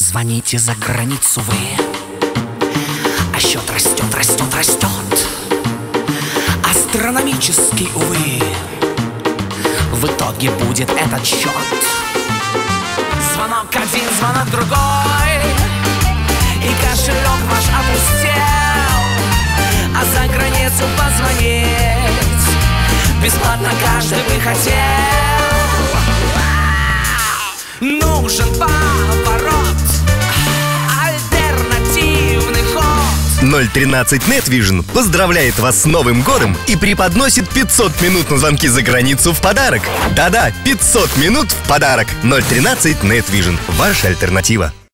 Звоните за границу вы, а счет растет, растет, растет. Астрономический, увы, в итоге будет этот счет. Звонок один, звонок другой, и кошелек ваш опустел. А за границу позвонить бесплатно каждый бы хотел. Нужен поворот, альтернативный ход. 013 NetVision поздравляет вас с Новым годом и преподносит 500 минут на звонки за границу в подарок. Да-да, 500 минут в подарок. 013 NetVision. Ваша альтернатива.